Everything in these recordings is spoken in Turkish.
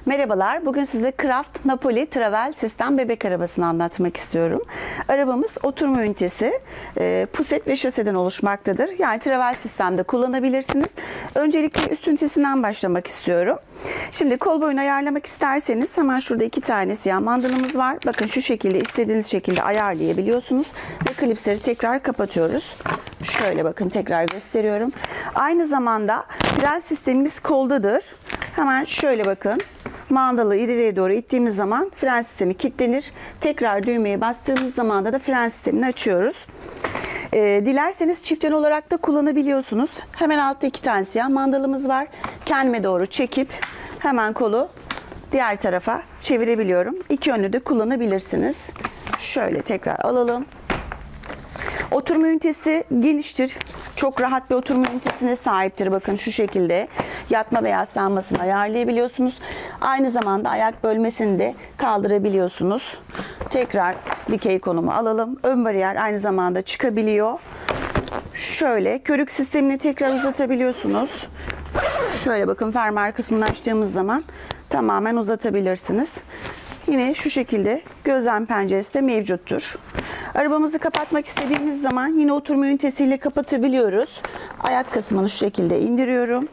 Merhabalar, bugün size Craft Napoli Travel Sistem bebek arabasını anlatmak istiyorum. Arabamız oturma ünitesi, puset ve şaseden oluşmaktadır. Yani travel sistemde kullanabilirsiniz. Öncelikle üst ünitesinden başlamak istiyorum. Şimdi kol boyunu ayarlamak isterseniz hemen şurada 2 tane siyah mandalımız var. Bakın şu şekilde istediğiniz şekilde ayarlayabiliyorsunuz. Ve klipsleri tekrar kapatıyoruz. Şöyle bakın tekrar gösteriyorum. Aynı zamanda fren sistemimiz koldadır. Hemen şöyle bakın. Mandalı ileriye doğru ittiğimiz zaman fren sistemi kilitlenir. Tekrar düğmeye bastığımız zaman da fren sistemini açıyoruz. Dilerseniz çift yön olarak da kullanabiliyorsunuz. Hemen altta 2 tane siyah mandalımız var. Kendime doğru çekip hemen kolu diğer tarafa çevirebiliyorum. İki yönlü de kullanabilirsiniz. Şöyle tekrar alalım. Oturma ünitesi geniştir. Çok rahat bir oturma ünitesine sahiptir. Bakın şu şekilde yatma veya yaslanmasını ayarlayabiliyorsunuz. Aynı zamanda ayak bölmesini de kaldırabiliyorsunuz. Tekrar dikey konumu alalım. Ön bariyer aynı zamanda çıkabiliyor. Şöyle körük sistemini tekrar uzatabiliyorsunuz. Şöyle bakın fermuar kısmını açtığımız zaman tamamen uzatabilirsiniz. Yine şu şekilde gözlem penceresi de mevcuttur. Arabamızı kapatmak istediğimiz zaman yine oturma ünitesiyle kapatabiliyoruz. Ayak kısmını şu şekilde indiriyorum.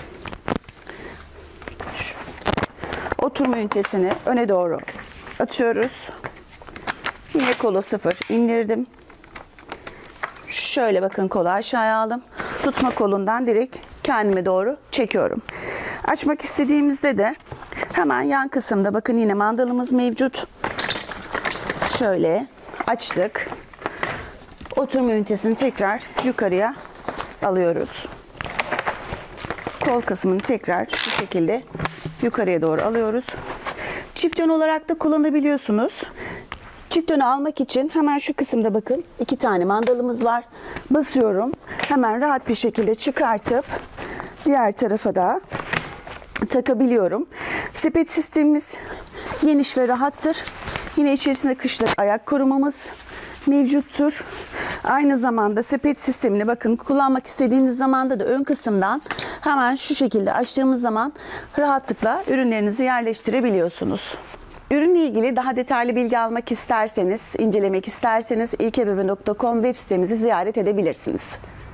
Oturma ünitesini öne doğru atıyoruz. Yine kolu 0 indirdim. Şöyle bakın kolu aşağıya aldım. Tutma kolundan direkt kendime doğru çekiyorum. Açmak istediğimizde de hemen yan kısımda bakın yine mandalımız mevcut. Şöyle açtık. Oturma ünitesini tekrar yukarıya alıyoruz. Kol kısmını tekrar şu şekilde yukarıya doğru alıyoruz. Çift yön olarak da kullanabiliyorsunuz. Çift yönü almak için hemen şu kısımda bakın 2 tane mandalımız var. Basıyorum. Hemen rahat bir şekilde çıkartıp diğer tarafa da takabiliyorum. Sepet sistemimiz geniş ve rahattır. Yine içerisinde kışlık ayak korumamız mevcuttur. Aynı zamanda sepet sistemini bakın kullanmak istediğiniz zamanda da ön kısımdan hemen şu şekilde açtığımız zaman rahatlıkla ürünlerinizi yerleştirebiliyorsunuz. Ürünle ilgili daha detaylı bilgi almak isterseniz, incelemek isterseniz ilkebebe.com web sitemizi ziyaret edebilirsiniz.